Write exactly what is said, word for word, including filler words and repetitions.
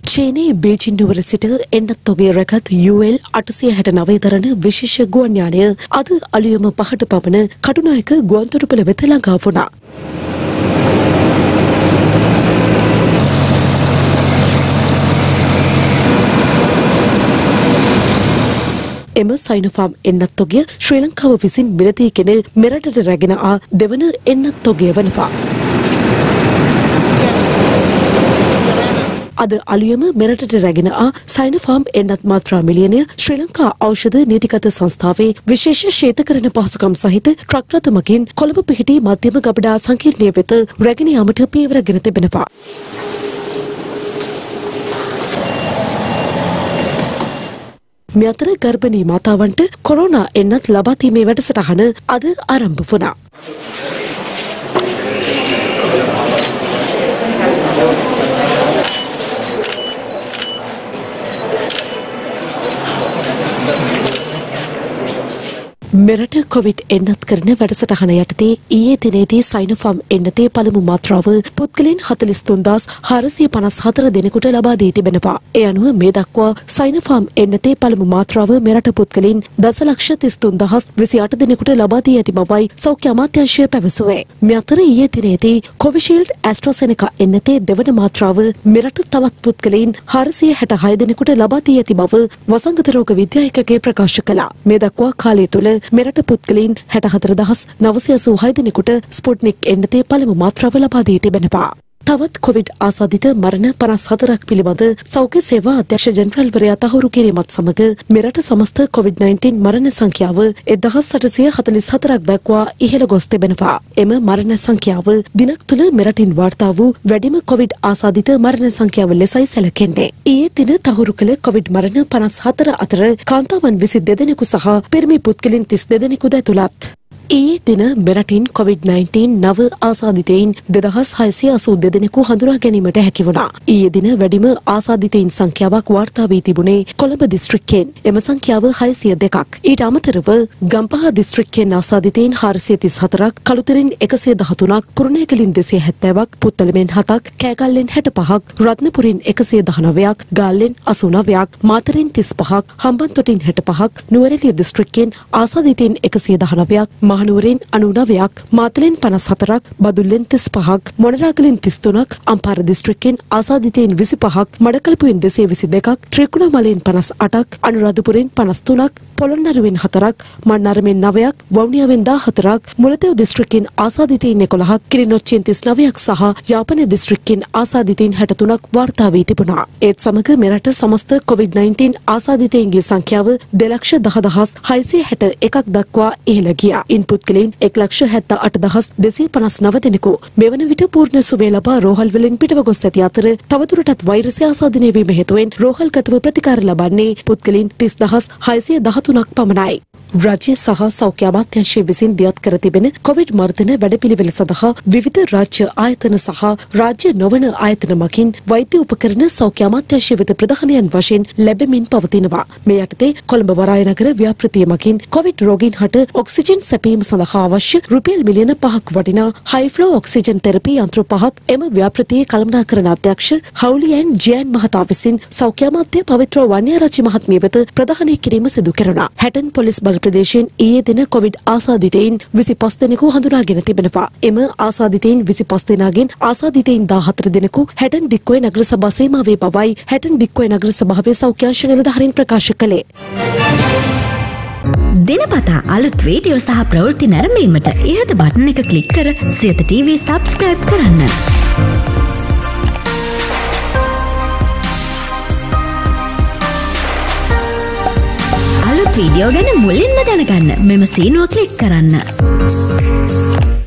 චීනයේ Beijing නුවර සිට එන්නත් තොගේ රැගත් යූ එල් අටසිය හැට නවය දරන විශේෂ ගුවන් යානය අද අලුයම පහට පමණ කටුනායක ගුවන්තොටුපළ වෙත ළඟා වුණා. එම සයිනෝෆාම් එන්නත් තොගය ශ්‍රී ලංකාව විසින් මිලදීගෙන මෙරටට රැගෙන ආ දෙවන එන්නත් තොගය වනවා. අද අලුයම මෙරටට රැගෙන ආ සයිනෝෆාම් එන්නත් මාත්‍රා මිලියනය ශ්‍රී ලංකා ඖෂධ නීතිගත සංස්ථාවේ විශේෂ ශීතකරණ පහසුකම් සහිත ට්‍රක් රථ මගින් කොළඹ පිහිටි මධ්‍යම ගබඩා සංකීර්ණය වෙත රැගෙන යාමට පියවරගෙන තිබෙනවා. මේ අතර ගර්භණී මාතාවන්ට කොරෝනා එන්නත් ලබා දීමේ වැඩසටහන අද ආරම්භ වුණා. මෙරට කොවිඩ් එන්නත් කරන වැඩසටහන යටතේ ඊයේ දිනේදී සයිනෝෆාම් එන්නතේ පළමු මාත්‍රාව පුද්ගලයන් හතළිස් තුන්දාස් හාරසිය පනස් හතර දෙනෙකුට ලබා දී තිබෙනවා. ඒ අනුව මේ දක්වා සයිනෝෆාම් එන්නතේ පළමු මාත්‍රාව මෙරට පුද්ගලයන් දසලක්ෂ තිස් තුන්දාස් විසි අට දෙනෙකුට ලබා දී ඇති බවයි සෞඛ්‍ය අමාත්‍යාංශය පැවසුවේ. මේ අතර ඊයේ දිනේදී කොවිෂීල්ඩ් ඇස්ට්‍රාසෙනෙකා එන්නතේ දෙවන මාත්‍රාව මෙරට තවත් පුද්ගලයන් හාරසිය හැට හය දෙනෙකුට ලබා දී ඇති බව වසංගත රෝග විද්‍යායකගේ ප්‍රකාශ කළා. මේ දක්වා කාලය තුළ මෙරට පුද්ගලයන් හැට හතර දහස් නවසිය අසූ හය දෙනෙකුට ස්පුට්නික් එන්නතේ පළමු මාත්‍රාව ලබා දී තිබෙනවා. තවත් කොවිඩ් ආසාදිත මරණ පනස් හතරක් පිළිබඳ සෞඛ්‍ය සේවා අධ්‍යක්ෂ ජෙනරාල්වරයා තහවුරු කිරීමත් සමග මෙරට සමස්ත කොවිඩ් නයින්ටීන් මරණ සංඛ්‍යාව එක්දහස් අටසිය හතළිස් හතරක් දක්වා ඉහළ ගොස් තිබෙනවා. එම මරණ සංඛ්‍යාව දිනක් තුළ මෙරටින් වාර්තා වූ වැඩිම කොවිඩ් ආසාදිත මරණ සංඛ්‍යාව ලෙසයි සැලකෙන්නේ. ඊයේ දින තහවුරු කළ කොවිඩ් මරණ පනස් හතර අතර කාන්තාවන් විසි දෙදෙනෙකු සහ පිරිමි පුද්ගලයන් තිස් දෙදෙනෙකුද ඇතුළත්. ඊයේ දින මෙරටින් කොවිඩ් නයින්ටීන් නව ආසාදිතයින් දෙදහස් හයසිය අසූ දෙදෙනෙකු හඳුනා ගැනීමට හැකි වුණා. ඊයේ දින වැඩිම ආසාදිතයින් සංඛ්‍යාවක් වාර්තා වී තිබුණේ කොළඹ දිස්ත්‍රික්කයෙන්. එම සංඛ්‍යාව හයසිය දෙකක්. ඊට අමතරව ගම්පහ දිස්ත්‍රික්කයෙන් ආසාදිතයින් හාරසිය තිස් හතරක්, කළුතරින් එකසිය දහතුනක්, කුරුණෑගලින් දෙසිය හැත්තෑවක්, පුත්තලමෙන් හතක්, කෑගල්ලෙන් හැට පහක්, රත්නපුරින් එකසිය දහනවයක්, ගාල්ලෙන් අසූ නවයක්, මාතරෙන් තිස් පහක්, හම්බන්තොටින් හැට පහක්, නුවරඑළිය දිස්ත්‍රික්කයෙන් ආසාදිතයින් එකසිය දහනවයක්, මහනුවරින් අනූනවයක්, මාතලෙන් පනස් හතරක්, බදුල්ලෙන් තිස් පහක්, මොනරාගලින් තිස් තුනක්, අම්පාර දිස්ත්‍රික්කෙන් ආසාදිතයින් විසි පහක්, මඩකලපුවෙන් දෙසිය විසි දෙකක්, ත්‍රිකුණාමලයෙන් පනස් අටක්, අනුරාධපුරෙන් පනස් තුනක්, පොළොන්නරුවෙන් හතරක්, මන්නාරමෙන් නවයක්, වවුනියාවෙන් දාහතරක්, මුලතෙව් දිස්ත්‍රික්කෙන් ආසාදිතයින් එකොළහක්, කිලිනොච්චියෙන් තිස් නවයක් සහ යාපනය දිස්ත්‍රික්කෙන් ආසාදිතයින් හැට තුනක් වාර්තා වී තිබුණා. ඒත් සමග මෙරට සමස්ත කොවිඩ් නයින්ටීන් ආසාදිතයින්ගේ සංඛ්‍යාව දෙලක්ෂ දහ දහස් හයසිය හැට එකක් දක්වා ඉහළ ගියා. පුද්ගලයන් එක් ලක්ෂ හැත්තෑ අට දහස් දෙසිය පනස් නව දෙනෙකු මෙවන විට පූර්ණ සුවය ලබා රෝහල් වලින් පිටව ගොස් ඇති අතර තවදුරටත් වෛරසය ආසාදනය වීම හේතුවෙන් රෝහල්ගතව ප්‍රතිකාර ලබන්නේ පුද්ගලයන් තිස් දහස් හයසිය දහතුනක් පමණයි. රාජ්‍ය සහ සෞඛ්‍ය අමාත්‍යාංශය විසින් දියත් කර තිබෙන කොවිඩ් මර්ධන වැඩපිළිවෙල සඳහා විවිධ රාජ්‍ය ආයතන සහ රාජ්‍ය නොවන ආයතන මගින් වෛද්‍ය උපකරණ සෞඛ්‍ය අමාත්‍යාංශය වෙත ප්‍රධානයන් වශයෙන් ලැබෙමින් පවතිනවා. මේ යටතේ කොළඹ වරාය නගර ව්‍යාපෘතිය මගින් කොවිඩ් රෝගීන් හට ඔක්සිජන් සැපීම සඳහා අවශ්‍ය රුපියල් මිලියන පහක් වටිනා හයි ෆ්ලෝ ඔක්සිජන් තෙරපි යන්ත්‍ර පහක් එම ව්‍යාපෘතියේ කළමනාකරණ අධ්‍යක්ෂ හවුලියන් ජයන් මහතා විසින් සෞඛ්‍ය අමාත්‍ය පවිත්‍ර වන්‍යාරච්චි මහත්මිය වෙත ප්‍රධානය කිරීම සිදු කෙරුණා. හැටන් පොලිස් බල ප්‍රදේශයෙන් ඊයේ දින කොවිඩ් ආසාදිතයින් විසි පස් දෙනෙකු හඳුනාගෙන තිබෙනවා. එම ආසාදිතයින් විසි පස් දෙනාගෙන් ආසාදිතයින් දාහතර දෙනෙකු හැටන් ඩික්කොය නගර සභා සීමාවේ බවයි හැටන් ඩික්කොය නගර සභාවේ සෞඛ්‍ය අංශ නිලධාරීන් ප්‍රකාශ කළේ. දිනපතා අලුත් වීඩියෝ සහ ප්‍රවෘත්ති නැරඹීමට ඉහත බටන් එක ක්ලික් කර සියත ටීවී සබ්ස්ක්‍රයිබ් කරන්න. අලුත් වීඩියෝ ගැන මුලින්ම දැනගන්න මෙම සීනුව ක්ලික් කරන්න.